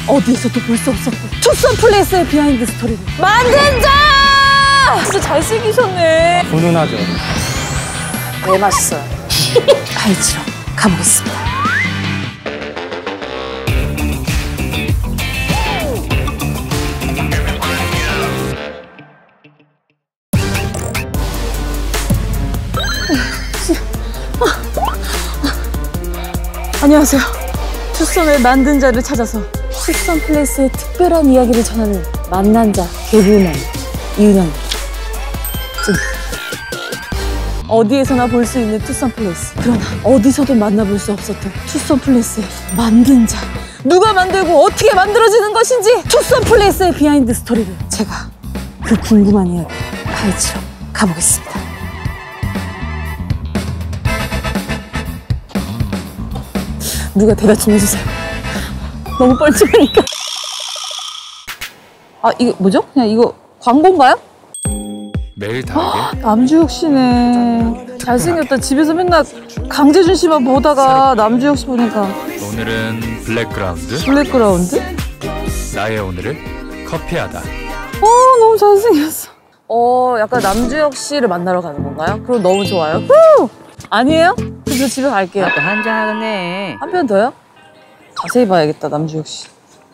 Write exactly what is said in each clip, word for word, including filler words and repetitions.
어디에서도 볼 수 없었던 투썸 플레이스의 비하인드 스토리를 만든 자! 진짜 잘생기셨네. 훈훈하죠. 네, 맛있어요. 파헤치러 가보겠습니다. 안녕하세요. 투썸을 만든 자를 찾아서 투썸 플레이스의 특별한 이야기를 전하는 만난 자 개그우먼 이은영입니다. 어디에서나 볼 수 있는 투썸 플레이스. 그러나 어디서도 만나볼 수 없었던 투썸 플레이스의 만든 자. 누가 만들고 어떻게 만들어지는 것인지 투썸 플레이스의 비하인드 스토리를 제가 그 궁금한 이야기 파헤치러 가보겠습니다. 누가 대답 좀 해주세요. 너무 뻘쭘하니까. 아, 이거 뭐죠? 그냥 이거 광고인가요? 매일 다르게. 남주혁 씨네. 잘생겼다. 집에서 맨날 강재준 씨만 보다가 남주혁 씨 보니까. 오늘은 블랙그라운드. 블랙그라운드? 나의 오늘을 커피하다. 어, 너무 잘생겼어. 어, 약간 남주혁 씨를 만나러 가는 건가요? 그럼 너무 좋아요. 후! 아니에요? 그럼 저 집에 갈게요. 한잔 하네. 한 편 더요? 자세히 봐야겠다, 남주혁 씨.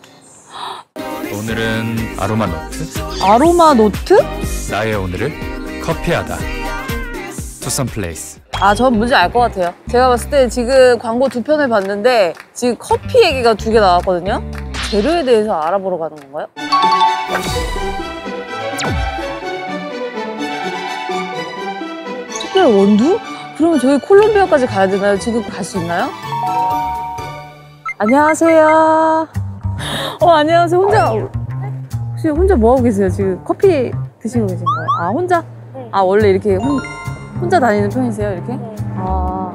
오늘은 아로마 노트. 아로마 노트? 나의 오늘을 커피하다. 투썸 플레이스. 아, 전 뭔지 알 것 같아요. 제가 봤을 때 지금 광고 두 편을 봤는데 지금 커피 얘기가 두 개 나왔거든요? 재료에 대해서 알아보러 가는 건가요? 특별 원두? 그러면 저희 콜롬비아까지 가야 되나요? 지금 갈 수 있나요? 안녕하세요. 어, 안녕하세요. 혼자, 혹시 혼자 뭐하고 계세요? 지금 커피 드시고 계신 거예요? 아, 혼자? 네. 아, 원래 이렇게 혼, 혼자 다니는 편이세요? 이렇게? 네. 아.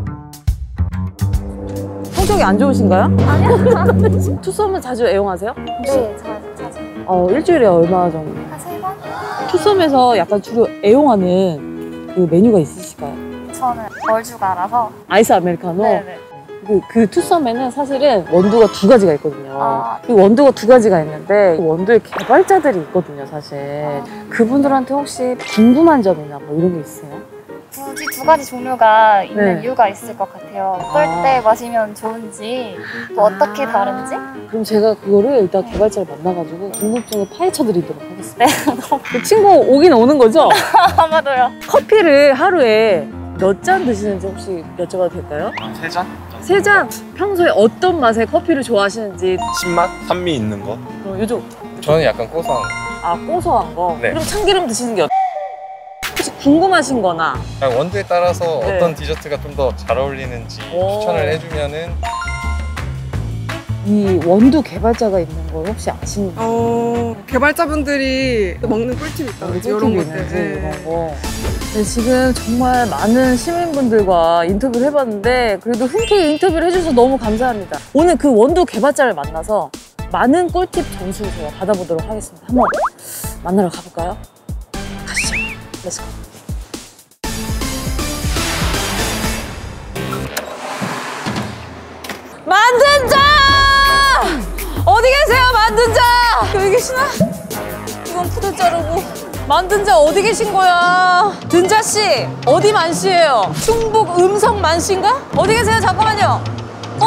성격이 안 좋으신가요? 아니요. 투썸은 자주 애용하세요? 혹시? 네, 자주, 자주. 어, 일주일에 얼마 정도? 한 세 번? 투썸에서 약간 주로 애용하는 그 메뉴가 있으실까요? 저는 얼주가라서. 아이스 아메리카노? 네네. 그, 그 투썸에는 사실은 원두가 두 가지가 있거든요. 아. 그 원두가 두 가지가 있는데 그 원두의 개발자들이 있거든요, 사실. 아. 그분들한테 혹시 궁금한 점이나 뭐 이런 게 있어요? 굳이 두 가지 종류가 있는 네. 이유가 있을 것 같아요. 어떨 아. 때 마시면 좋은지, 또 어떻게 다른지. 그럼 제가 그거를 일단 개발자를 만나가지고 궁금증을 파헤쳐드리도록 하겠습니다. 네. 그 친구 오긴 오는 거죠? 아마도요. 커피를 하루에 몇 잔 드시는지 혹시 여쭤봐도 될까요? 세 잔? 세 잔! 평소에 어떤 맛의 커피를 좋아하시는지. 신맛? 산미 있는 거? 그럼 요즘 저는 약간 고소한 거. 아, 고소한 거? 네. 그럼 참기름 드시는 게 어때요? 혹시 궁금하신 거나 그냥 원두에 따라서 네. 어떤 디저트가 좀 더 잘 어울리는지 오. 추천을 해주면은 이 원두 개발자가 있는 걸 혹시 아시는지? 어, 개발자분들이 먹는 꿀팁 있다든지 이런 꿀팁이 것들. 있는지 네. 이런 거. 네, 지금 정말 많은 시민분들과 인터뷰를 해봤는데 그래도 흔쾌히 인터뷰를 해주셔서 너무 감사합니다. 오늘 그 원두 개발자를 만나서 많은 꿀팁 점수를 제가 받아보도록 하겠습니다. 한번 만나러 가볼까요? 가시죠. 렛츠고. 만든 자! 어디 계세요, 만든 자? 여기 계시나? 이건 푸들 자르고. 만든 자 어디 계신 거야? 든자 씨, 어디 만씨예요? 충북 음성 만씨인가? 어디 계세요? 잠깐만요. 어?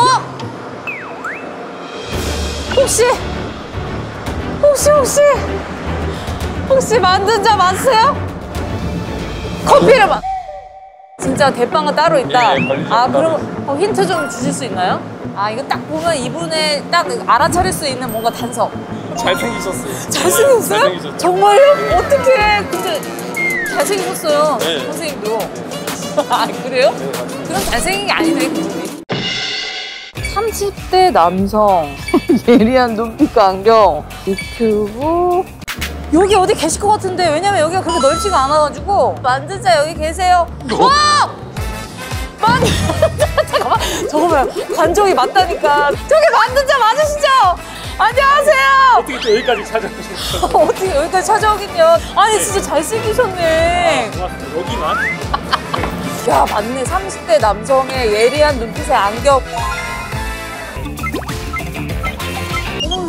혹시 혹시 혹시 혹시 만든 자 맞으세요? 커피를 마... 진짜 대빵은 따로 있다. 예, 관리자가 아, 따로 그럼 어, 힌트 좀 주실 수 있나요? 아, 이거 딱 보면 이분의 딱 알아차릴 수 있는 뭔가 단서. 잘생기셨어요. 잘생겼어요? 잘생기셨죠. 정말요? 어떡해. 근데 잘생기셨어요. 네. 선생님도. 아, 그래요? 네, 맞아요. 그럼 잘생긴 게 아니네, 그분이. 삼십 대 남성, 예리한 눈빛과 안경, 유튜브. 여기 어디 계실 것 같은데, 왜냐면 여기가 그렇게 넓지가 않아가지고. 만든 자 여기 계세요. 와! 만든 자, 잠깐만. 잠깐만. 관종이 맞다니까. 저기 만든 자 맞으시죠? 안녕하세요. 어떻게 또 여기까지 찾아오셨어요? 어떻게 여기까지 찾아오긴요. 아니, 진짜 잘생기셨네. 고맙습니다. 여기만? 야, 맞네. 삼십 대 남성의 예리한 눈빛의 안경. 어머,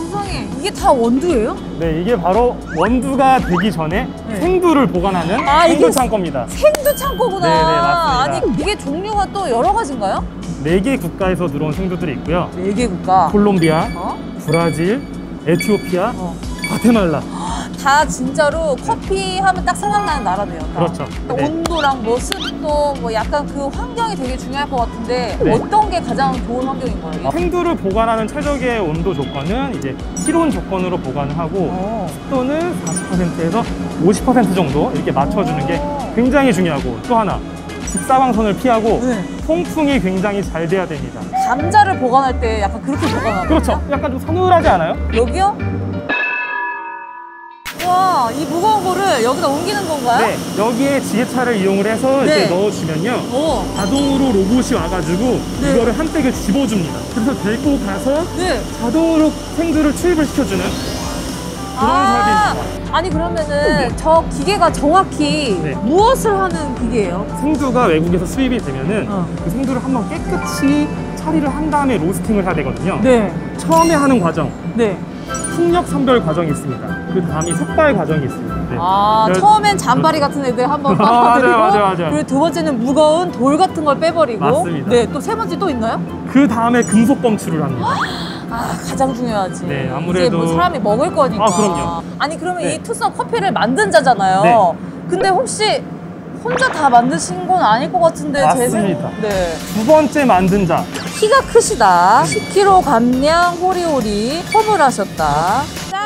이게 다 원두예요? 네, 이게 바로 원두가 되기 전에 네. 생두를 보관하는 아, 이게 생두 창고입니다. 생두 창고구나. 네, 네, 맞습니다. 아니 이게 종류가 또 여러 가지인가요? 네 개 국가에서 들어온 생두들이 있고요. 네 개 국가. 콜롬비아, 어? 브라질, 에티오피아, 어. 과테말라. 다 진짜로 커피 하면 딱 생각나는 나라네요. 다. 그렇죠. 네. 온도랑 뭐 습도 뭐 약간 그 환경이 되게 중요할 것 같은데 네. 어떤 게 가장 좋은 환경인 거예요? 생두를 보관하는 최적의 온도 조건은 이제 실온 조건으로 보관을 하고 어. 습도는 사십 퍼센트에서 오십 퍼센트 정도 이렇게 맞춰주는 게 오. 굉장히 중요하고, 또 하나 직사광선을 피하고 네. 통풍이 굉장히 잘 돼야 됩니다. 감자를 보관할 때 약간 그렇게 보관하거든요. 그렇죠. 약간 좀 서늘하지 않아요? 여기요? 와, 이 무거운 거를 여기다 옮기는 건가요? 네, 여기에 지게차를 이용을 해서 네. 이렇게 넣어주면요, 오. 자동으로 로봇이 와가지고 네. 이거를 한 팩을 집어줍니다. 그래서 데리고 가서 네. 자동으로 생두를 투입을 시켜주는 그런 아, 설비입니다. 아니 그러면은 저 기계가 정확히 네. 무엇을 하는 기계예요? 생두가 외국에서 수입이 되면은 어. 그 생두를 한번 깨끗이 처리를 한 다음에 로스팅을 해야 되거든요. 네. 처음에 하는 과정, 네. 풍력 선별 과정이 있습니다. 그 다음이 삭발 과정이 있습니다. 네. 아, 그래서- 처음엔 잔바리 같은 애들 한번 아, 빨아들이고 맞아요, 맞아요, 맞아요. 그리고 두 번째는 무거운 돌 같은 걸 빼버리고 맞습니다. 네, 또 세 번째 또 있나요? 그 다음에 금속 검출을 합니다. 아, 가장 중요하지. 네, 아무래도- 이제 뭐 사람이 먹을 거니까. 아, 그럼요. 아니 그러면 네. 이 투썸 커피를 만든 자잖아요. 네. 근데 혹시 혼자 다 만드신 건 아닐 것 같은데 제 맞습니다. 생... 네. 두 번째 만든 자, 키가 크시다. 십 킬로그램 감량 호리호리 펌을 하셨다.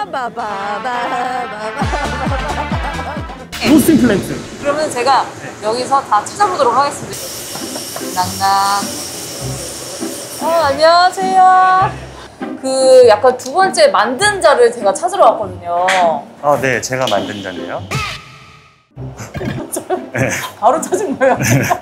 로스팅 플랜트. 그러면 제가 여기서 다 찾아보도록 하겠습니다. 낭낭. 어, 안녕하세요. 그 약간 두 번째 만든 자를 제가 찾으러 왔거든요. 어, 네, 제가 만든 잔데요. 바로 찾은 거예요.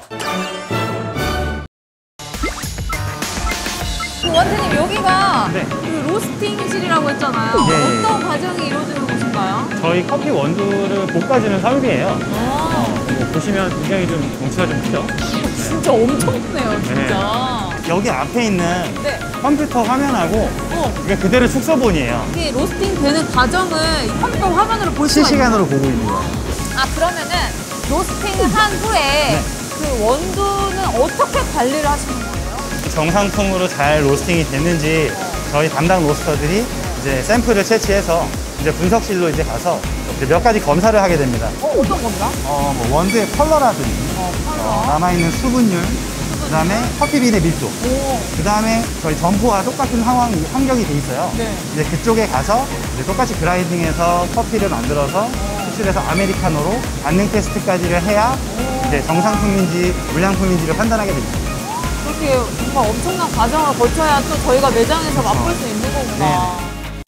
그 원태님 여기가 네. 그 로스팅실이라고 했잖아요. 예, 예. 어떤 과정이 이루어지는 곳인가요? 저희 커피 원두를 볶아주는 설비예요. 아, 뭐 보시면 굉장히 좀 덩치가 좀 크죠? 진짜 엄청 크네요, 진짜. 여기 앞에 있는 네. 컴퓨터 화면하고 어, 이게 그대로 축소본이에요. 이게 로스팅 되는 과정을 이 컴퓨터 화면으로 볼 수가 있어요. 실시간으로 보고 있는 거예요. 아, 그러면은 로스팅을 한 후에 그 원두는 어떻게 관리를 하시는 거예요? 정상품으로 잘 로스팅이 됐는지 저희 담당 로스터들이 이제 샘플을 채취해서 이제 분석실로 이제 가서 이제 몇 가지 검사를 하게 됩니다. 어, 어떤 겁니다? 어, 뭐 원두의 컬러라든지 어, 어, 컬러. 남아있는 수분율, 그 다음에 커피빈의 밀도, 오, 그 다음에 저희 점포와 똑같은 상황, 환경이 돼 있어요. 네. 이제 그쪽에 가서 이제 똑같이 그라인딩해서 커피를 만들어서 수출해서 아메리카노로 반능 테스트까지를 해야 이제 정상품인지 물량품인지를 판단하게 됩니다. 그렇게 정말 엄청난 과정을 거쳐야 또 저희가 매장에서 맛볼 수 있는 거구나.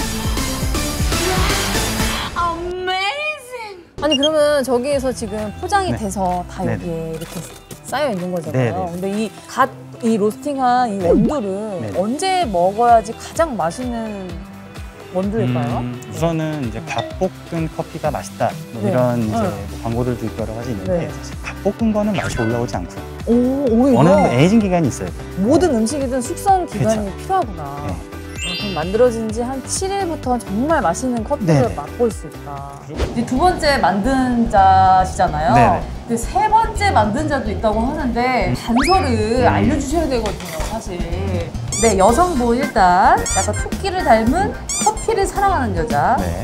아니 그러면 저기에서 지금 포장이 네. 돼서 다 네네. 여기에 이렇게 쌓여 있는 거잖아요. 네네. 근데 이 갓 이 로스팅한 이 원두를 네네. 언제 먹어야지 가장 맛있는 원두일까요? 음, 우선은 이제 갓 볶은 커피가 맛있다 뭐 네. 이런 이제 네. 뭐 광고들도 있고 여러 가지 있는데 네. 사실 갓 볶은 거는 맛이 올라오지 않고요. 오, 오히려 어느 정도 에이징 기간이 있어요. 모든 음식이든 숙성 기간이 그쵸. 필요하구나. 네. 그럼 만들어진 지 한 칠 일부터 정말 맛있는 커피를 네네. 맛볼 수 있다. 이제 두 번째 만든 자시잖아요. 네네. 근데 세 번째 만든 자도 있다고 하는데 단서를 알려주셔야 되거든요, 사실. 네, 여성분 일단 약간 토끼를 닮은 커피를 사랑하는 여자. 네.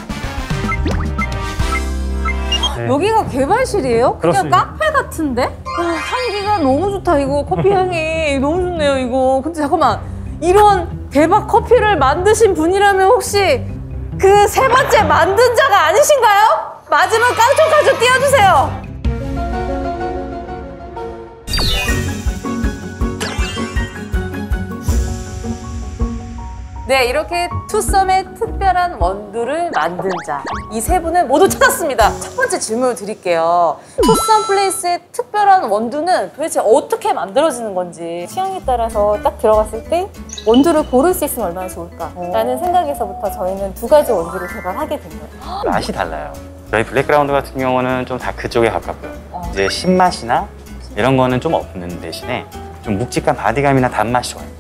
네. 여기가 개발실이에요? 그냥 그렇습니다. 카페 같은데? 아, 향기가 너무 좋다, 이거. 커피 향이 너무 좋네요, 이거. 근데 잠깐만. 이런 대박 커피를 만드신 분이라면 혹시 그 세 번째 만든 자가 아니신가요? 맞으면 깡총깡총 띄워주세요. 네, 이렇게 투썸의 특별한 원두를 만든 자, 이 세 분을 모두 찾았습니다. 첫 번째 질문을 드릴게요. 투썸 플레이스의 특별한 원두는 도대체 어떻게 만들어지는 건지. 취향에 따라서 딱 들어갔을 때 원두를 고를 수 있으면 얼마나 좋을까라는 오. 생각에서부터 저희는 두 가지 원두를 개발하게 된 거예요. 맛이 달라요. 저희 블랙그라운드 같은 경우는 좀 다 그쪽에 가깝고요. 어. 이제 신맛이나 이런 거는 좀 없는 대신에 좀 묵직한 바디감이나 단맛이 좋아요.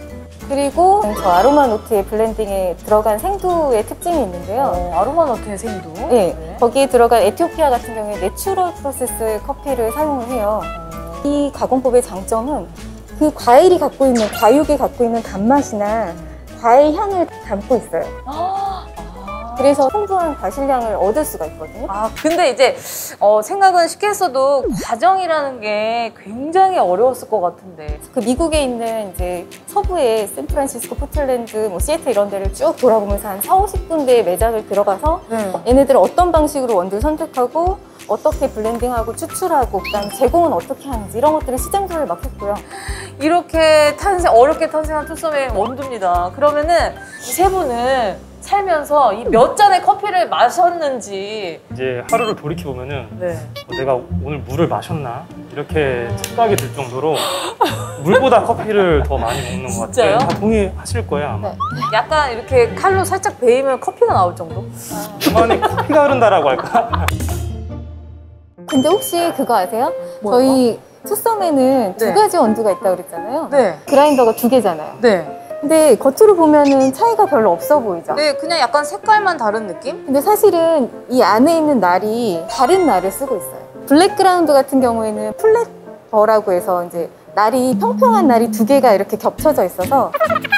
그리고 저 아로마노트의 블렌딩에 들어간 생두의 특징이 있는데요. 어, 아로마노트의 생두. 네, 거기에 들어간 에티오피아 같은 경우에 내추럴 프로세스 커피를 사용을 해요. 이 가공법의 장점은 그 과일이 갖고 있는, 과육이 갖고 있는 단맛이나 과일 향을 담고 있어요. 아, 그래서 풍부한 과실량을 얻을 수가 있거든요. 아, 근데 이제 어, 생각은 쉽게 했어도 과정이라는 게 굉장히 어려웠을 것 같은데. 그 미국에 있는 이제 서부의 샌프란시스코, 포틀랜드, 뭐 시애틀 이런 데를 쭉 돌아보면서 한 사오십 군데의 매장을 들어가서 네. 얘네들은 어떤 방식으로 원두를 선택하고 어떻게 블렌딩하고 추출하고 그다음 제공은 어떻게 하는지 이런 것들을 시장 조사를 막 했고요. 이렇게 탄생, 어렵게 탄생한 투썸의 원두입니다. 그러면은 이 세 분은 살면서 이 몇 잔의 커피를 마셨는지. 이제 하루를 돌이켜 보면은 네. 어, 내가 오늘 물을 마셨나 이렇게 착각이 들 정도로 물보다 커피를 더 많이 먹는 것 같아요. 진짜요? 다 동의하실 거예요 아마. 네. 약간 이렇게 칼로 살짝 베이면 커피가 나올 정도? 그만에 커피가 흐른다라고 할까? 근데 혹시 그거 아세요? 뭐요? 저희 투썸에는 두 네. 가지 원두가 있다고 그랬잖아요. 네. 그라인더가 두 개잖아요. 네. 근데 겉으로 보면은 차이가 별로 없어 보이죠? 네, 그냥 약간 색깔만 다른 느낌? 근데 사실은 이 안에 있는 날이 다른 날을 쓰고 있어요. 블랙그라운드 같은 경우에는 플랫버라고 해서 이제 날이 평평한 날이 두 개가 이렇게 겹쳐져 있어서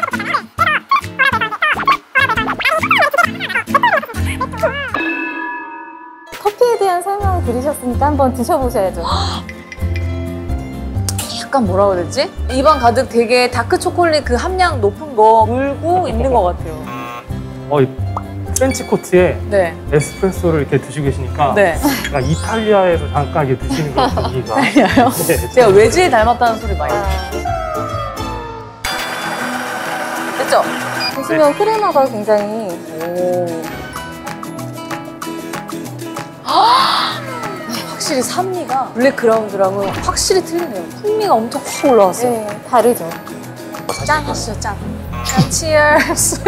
커피에 대한 설명을 들으셨으니까 한번 드셔보셔야죠. 약간 뭐라고 해야 되지? 입안 가득 되게 다크 초콜릿 그 함량 높은 거 물고 있는 것 같아요. 어, 이 프렌치 코트에 네. 에스프레소를 이렇게 드시고 계시니까 네. 약간 이탈리아에서 잠깐 이렇게 드시는 그런 분위기가. 이탈리아요? 네, 제가 외지에 닮았다는 소리 많이 아, 했죠? 보시면 크레마가 굉장히 오. 확실히 산미가 블랙그라운드랑은 확실히 틀리네요. 풍미가 엄청 확 올라왔어요. 네, 다르죠. 짠 하시죠, 짠. 짠, 치얼스.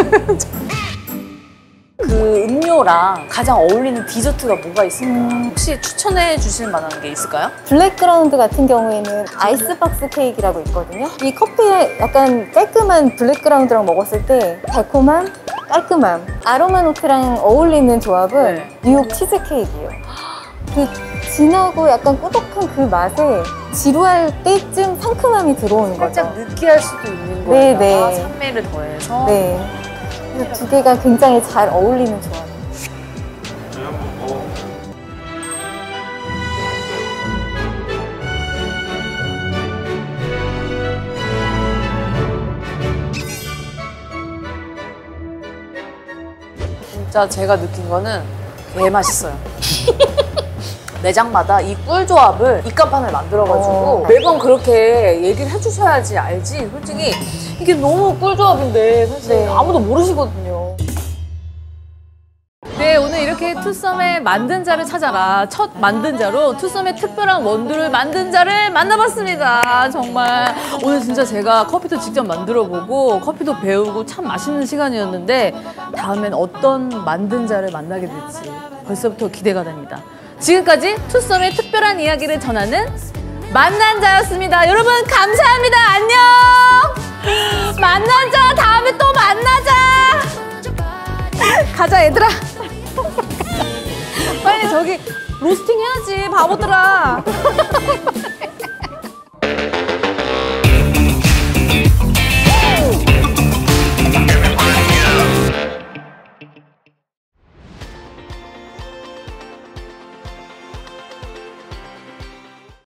그 음료랑 가장 어울리는 디저트가 뭐가 있을까요? 혹시 추천해 주실 만한 게 있을까요? 블랙그라운드 같은 경우에는 아이스박스 케이크라고 있거든요. 이 커피에 약간 깔끔한 블랙그라운드랑 먹었을 때 달콤함, 깔끔함. 아로마노트랑 어울리는 조합은 네. 뉴욕 치즈케이크예요. 그 진하고 약간 꾸덕한 그 맛에 지루할 때쯤 상큼함이 들어오는 거죠. 살짝 느끼할 수도 있는 네, 거예요. 네. 산미를 더해서. 네. 이 두 개가 굉장히 잘 어울리는 조합. 진짜 제가 느낀 거는 개 맛있어요. 매장마다 이 꿀 조합을 입간판을 만들어가지고 어. 매번 그렇게 얘기를 해주셔야지 알지. 솔직히 이게 너무 꿀 조합인데 사실 네. 아무도 모르시거든요. 네, 오늘 이렇게 투썸의 만든 자를 찾아라. 첫 만든 자로 투썸의 특별한 원두를 만든 자를 만나봤습니다. 정말 오늘 진짜 제가 커피도 직접 만들어보고 커피도 배우고 참 맛있는 시간이었는데 다음엔 어떤 만든 자를 만나게 될지 벌써부터 기대가 됩니다. 지금까지 투썸의 특별한 이야기를 전하는 만난 자였습니다. 여러분 감사합니다. 안녕. 만난 자 다음에 또 만나자. 가자 얘들아. 빨리 저기 로스팅 해야지 바보들아.